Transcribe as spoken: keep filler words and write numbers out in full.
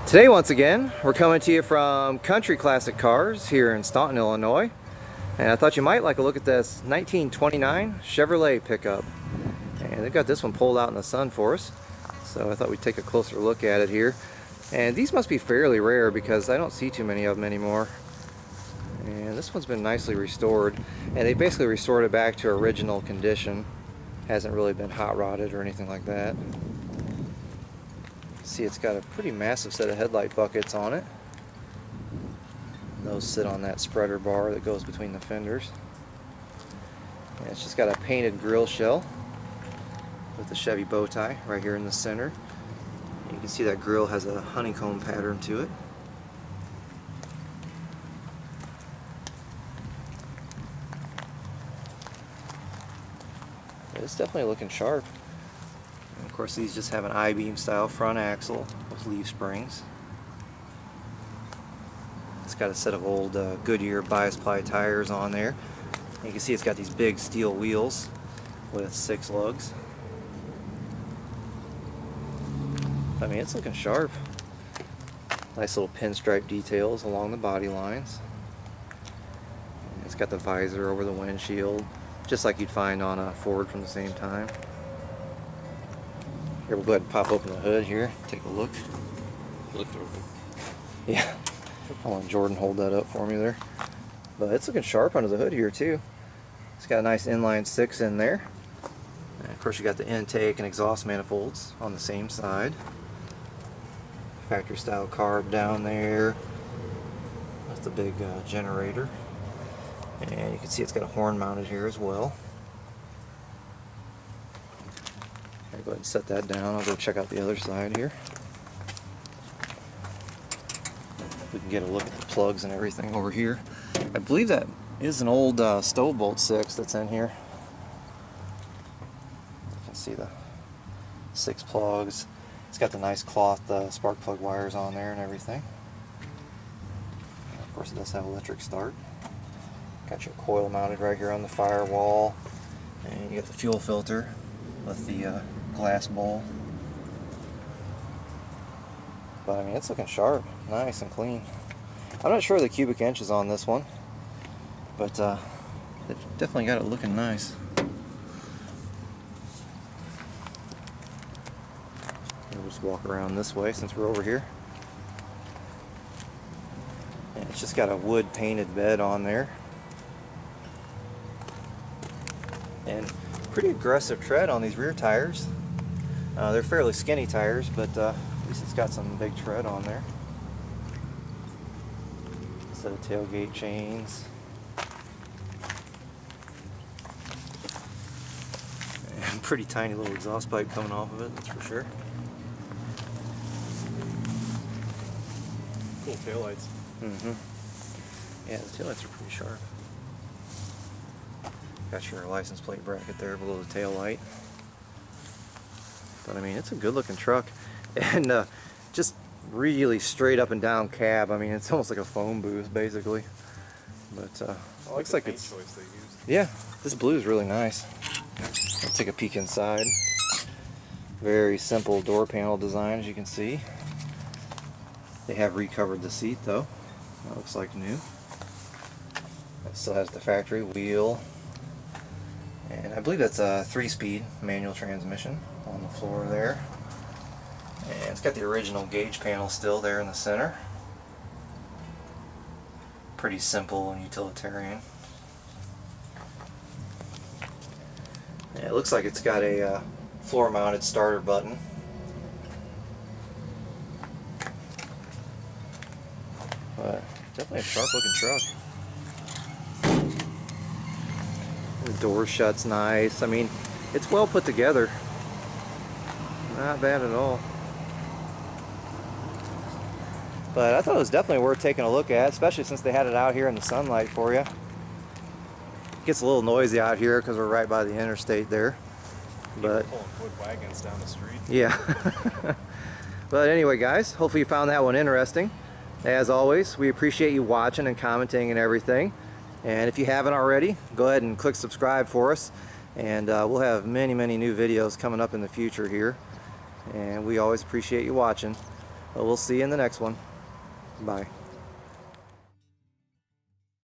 Today, once again, we're coming to you from Country Classic Cars here in Staunton, Illinois. And I thought you might like a look at this nineteen twenty-nine Chevrolet pickup. And they've got this one pulled out in the sun for us. So I thought we'd take a closer look at it here. And these must be fairly rare because I don't see too many of them anymore. And this one's been nicely restored. And they basically restored it back to original condition. Hasn't really been hot rodded or anything like that. See, it's got a pretty massive set of headlight buckets on it. Those sit on that spreader bar that goes between the fenders. And it's just got a painted grille shell with the Chevy bow tie right here in the center. You can see that grille has a honeycomb pattern to it. It's definitely looking sharp. And of course, these just have an I-beam style front axle with leaf springs. It's got a set of old uh, Goodyear bias ply tires on there. And you can see it's got these big steel wheels with six lugs. I mean, it's looking sharp. Nice little pinstripe details along the body lines. It's got the visor over the windshield, just like you'd find on a Ford from the same time. Here, we'll go ahead and pop open the hood here, take a look. Lift over. Yeah, I'll let Jordan hold that up for me there. But it's looking sharp under the hood here too. It's got a nice inline six in there. And of course, you got the intake and exhaust manifolds on the same side. Factory style carb down there. That's the big uh, generator. And you can see it's got a horn mounted here as well. I'll go ahead and set that down. I'll go check out the other side here. We can get a look at the plugs and everything over here. I believe that is an old uh, Stovebolt six that's in here. You can see the six plugs. It's got the nice cloth uh, spark plug wires on there and everything. And of course, it does have electric start. Got your coil mounted right here on the firewall, and you got the fuel filter with the uh, glass bowl. But I mean, it's looking sharp, nice and clean. I'm not sure of the cubic inches on this one, but uh, it definitely got it looking nice. We'll just walk around this way since we're over here. And it's just got a wood painted bed on there. And pretty aggressive tread on these rear tires. Uh, they're fairly skinny tires, but uh, at least it's got some big tread on there. Set of tailgate chains. And pretty tiny little exhaust pipe coming off of it, that's for sure. Cool taillights. Mm-hmm. Yeah, the taillights are pretty sharp. Got your license plate bracket there below the tail light. But I mean, it's a good looking truck. And uh, just really straight up and down cab. I mean, it's almost like a phone booth basically. But uh, I like looks the like paint it's choice they used. Yeah, this blue is really nice. I'll take a peek inside. Very simple door panel design, as you can see. They have recovered the seat though. That looks like new. It still has the factory wheel. And I believe that's a three-speed manual transmission on the floor there. And it's got the original gauge panel still there in the center. Pretty simple and utilitarian. And it looks like it's got a uh, floor-mounted starter button. But definitely a sharp-looking truck. The door shuts nice. I mean, it's well put together. Not bad at all. But I thought it was definitely worth taking a look at, especially since they had it out here in the sunlight for you. It gets a little noisy out here because we're right by the interstate there. But pulling wood wagons down the street. Yeah. But anyway, guys, hopefully you found that one interesting. As always, we appreciate you watching and commenting and everything. And if you haven't already, go ahead and click subscribe for us. And uh, we'll have many, many new videos coming up in the future here. And we always appreciate you watching. But we'll see you in the next one. Bye.